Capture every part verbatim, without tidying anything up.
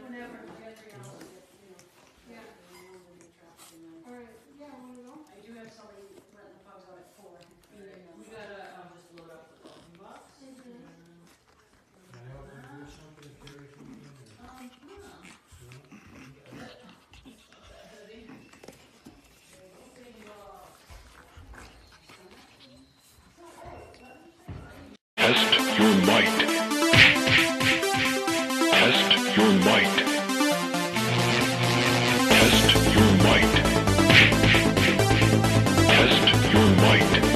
whenever, every hour, you know. Yeah. All right, yeah, wanna go? I do have somebody letting the pugs out at four. We gotta, um, just load up the coffee box. Mhm. Can I help her do something if Carrie comes in? or- Um, yeah. Test your might. Test your might. Test your might. Test your might.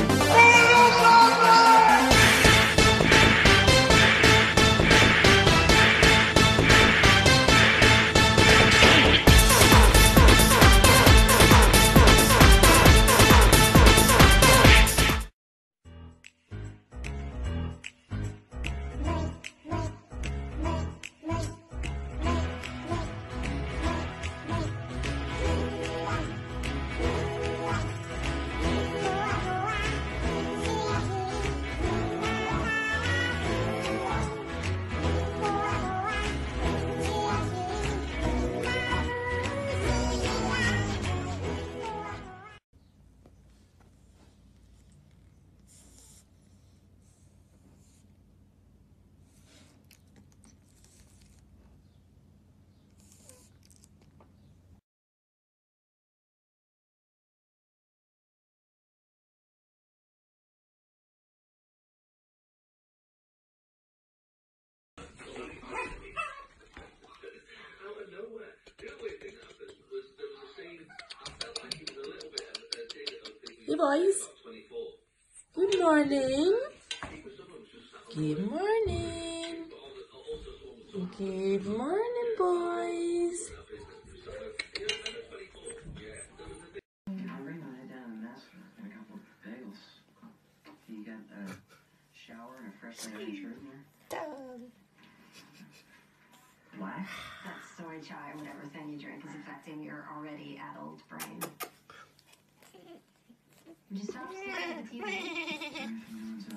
Hey boys, good morning, good morning, good morning boys. I'm bringing my down a mess and a couple of bagels. You got a shower and a freshly ironed shirt in there? Black? That soy chai, whatever thing you drink, is affecting your already addled brain. Would you stop staring at the T V?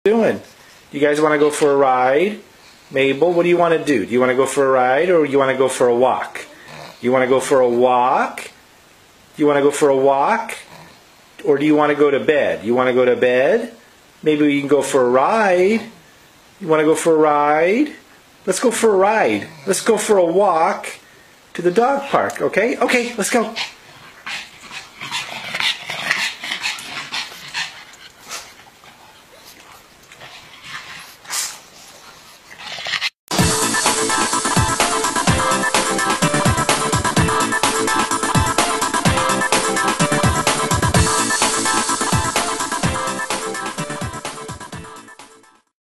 doing? You guys want to go for a ride? Mabel, what do you want to do? Do you want to go for a ride or you want to go for a walk? You want to go for a walk? Do you want to go for a walk? Or do you want to go to bed? You want to go to bed? Maybe we can go for a ride. You want to go for a ride? Let's go for a ride. Let's go for a walk to the dog park, okay? Okay, let's go.